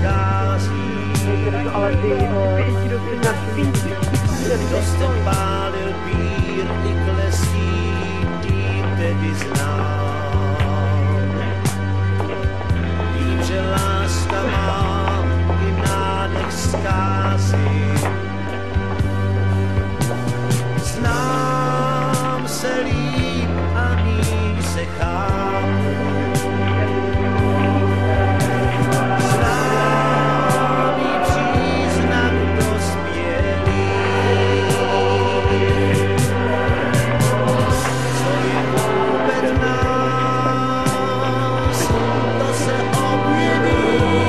schází. Kdo jste pálil bír i klesí, tým tedy znám. Vím, že láska má i nádech zkázy. Znám se líp a ní se chápu. Známý příznak dospělý. Co je vůbec nás, to se objeví.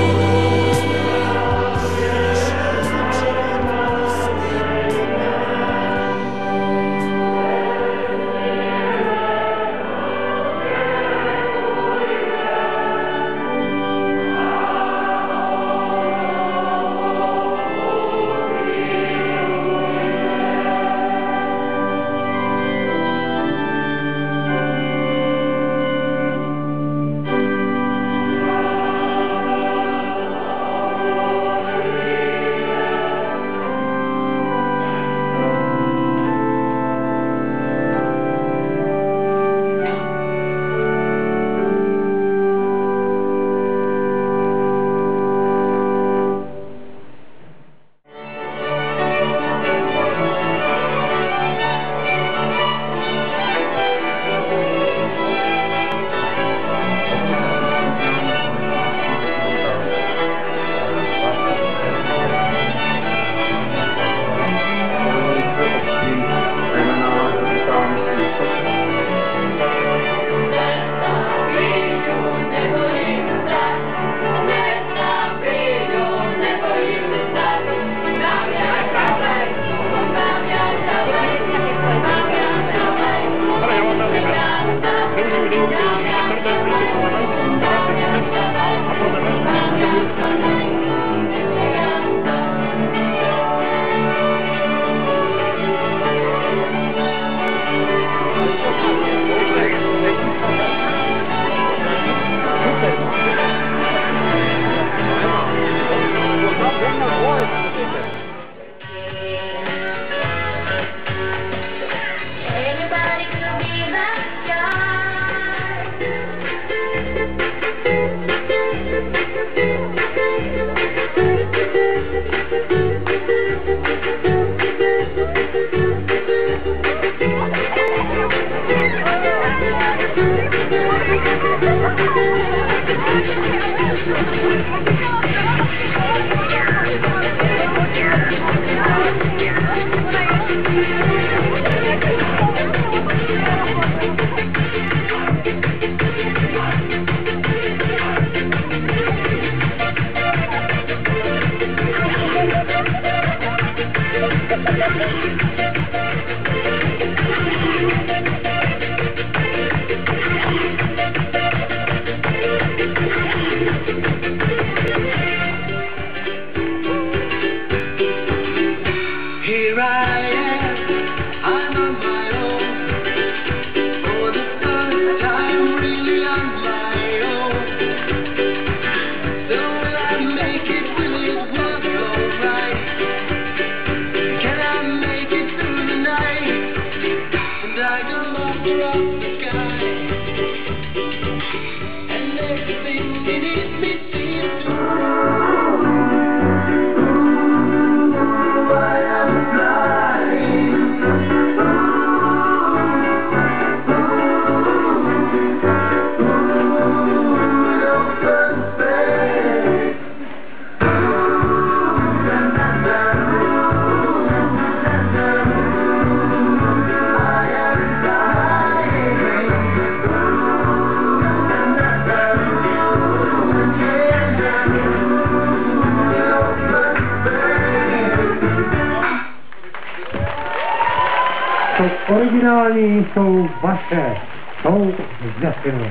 Originální jsou vaše, jsou z Jaskynu.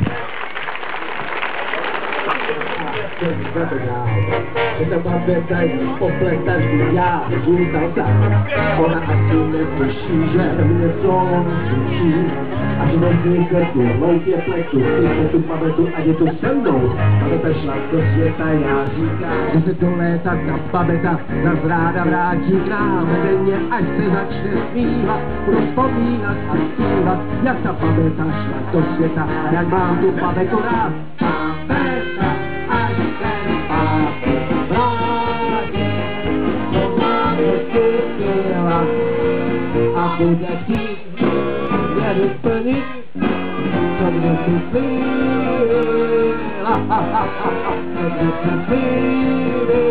Že ta babeta jí popletaný, já zůstal sám. Ona asi neslyší, že mě slovo slyší. A že vezmi květu, loutě pletu, chytne tu babetu, ať je tu se mnou. Babeta šla do světa, já říkám, že se to léta ta babeta nás ráda vrátí k nám. Denně, až se začne smívat, budu vzpomínat a zpívat, jak ta babeta šla do světa a jak mám tu babetu rád. Babeta, až se zpátky vrátí, to máme kupila a bude chtít mě vyplnit, co kdo si slíbil, co kdo si slíbil.